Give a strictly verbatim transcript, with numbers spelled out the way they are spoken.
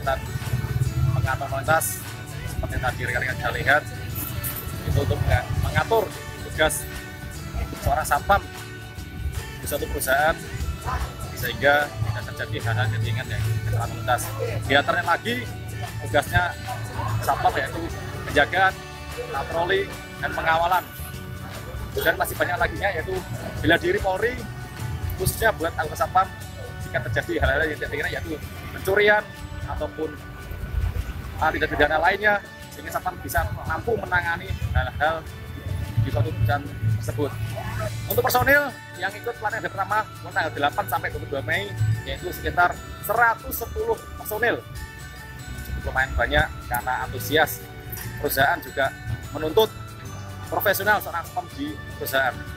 kegiatan pengatur lalu lintas seperti tadi rekan-rekan bisa lihat, itu untuk mengatur tugas seorang satpam di suatu perusahaan sehingga tidak terjadi hal-hal yang ringan ya kecelakaan lalu lintas. Di antaranya lagi tugasnya satpam yaitu penjagaan, patroli, dan pengawalan. Dan masih banyak lagi yaitu bela diri Polri, khususnya buat anggota satpam jika terjadi hal-hal yang tidak diinginkan yaitu pencurian ataupun hal tidak pidana lainnya, sehingga satpam bisa mampu menangani hal-hal di suatu perusahaan tersebut. Untuk personil yang ikut pelatihan hari pertama mulai tanggal delapan sampai dua puluh dua Mei yaitu sekitar seratus sepuluh personil. Cukup lumayan banyak karena antusias perusahaan juga menuntut profesional seorang satpam di perusahaan.